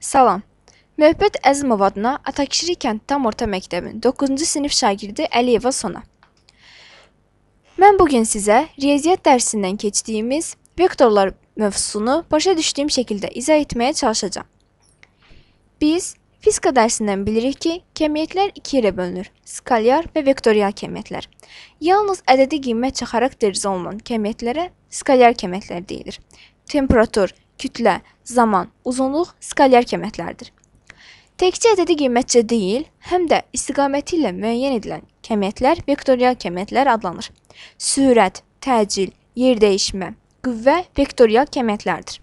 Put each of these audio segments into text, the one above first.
Salam. Möhbət Əzimov adına Atakişri kənd tam orta məktəbinin 9-cu sinif şagirdi Əliyeva Sona. Mən bugün sizə riyaziyyat dərsindən keçdiyimiz vektorlar mövzusunu başa düşdüyüm şəkildə izah etməyə çalışacağam. Biz fizika dərsindən bilirik ki, kəmiyyətlər iki yerə bölünür: skalyar və vektorial kəmiyyətlər. Yalnız ədədi qiymətcə xarakterizə olunan kəmiyyətlərə skalyar kəmiyyətlər deyilir. Temperatur, kütlə, zaman, uzunluq skalyar kəmiyyətlərdir. Təkcə ədədi qiymətcə deyil, həm də istiqaməti ilə müəyyən edilən kəmiyyətlər vektorial kəmiyyətlər adlanır. Sürət, təcil, yerdəyişmə, qüvvə vektorial kəmiyyətlərdir.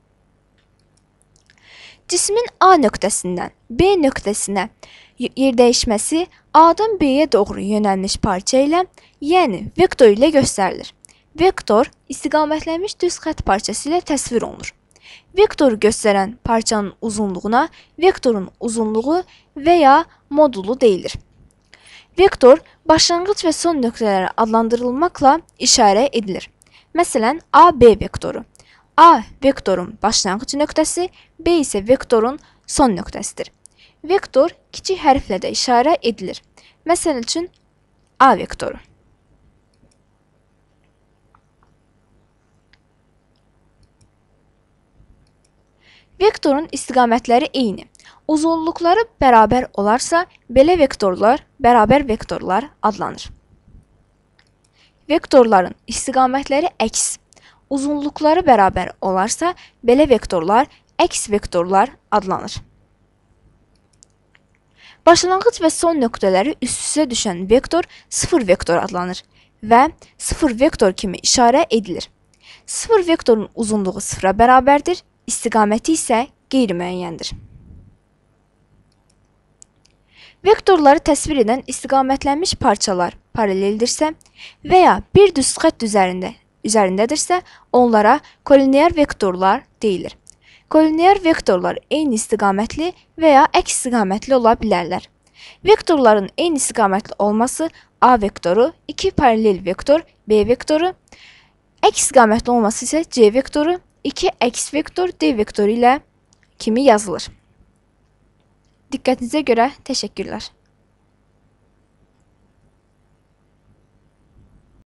Cismin A nöqtəsindən B nöqtəsinə yerdəyişməsi A-dan B-yə doğru yönəlmiş parça ilə, yəni vektor ilə göstərilir. Vektor istiqamətlənmiş düz xətt parçası ilə təsvir olunur. Vektoru göstərən parçanın uzunluğuna vektorun uzunluğu və ya modulu deyilir. Vektor başlanğıc və son nöqtələrə adlandırılmaqla işarə edilir. Məsələn, A-B vektoru. A vektorun başlanğıc nöqtəsi, B isə vektorun son nöqtəsidir. Vektor kiçik hərflə də işarə edilir. Məsəl üçün, A vektoru. Vektorun istiqamətləri eyni. Uzunluqları bərabər olarsa, belə vektorlar bərabər vektorlar adlanır. Vektorların istiqamətləri əks. Uzunluqları bərabər olarsa, belə vektorlar əks vektorlar adlanır. Başlanğıc və son nöqtələri üst-üstə düşən vektor sıfır vektor adlanır və sıfır vektor kimi işarə edilir. Sıfır vektorun uzunluğu sıfıra bərabərdir, istiqaməti isə qeyri-müəyyəndir. Vektorları təsvir edən istiqamətlənmiş parçalar paraleldirsə və ya bir düz xətt üzərindədirsə, onlara kolinear vektorlar deyilir. Kolinear vektorlar eyni istiqamətli və ya əks istiqamətli ola bilərlər. Vektorların eyni istiqamətli olması A vektoru, 2 paralel vektor, B vektoru, əks istiqamətli olması isə C vektoru, 2 əks vektor D vektoru ilə kimi yazılır. Diqqətinizə görə təşəkkürlər.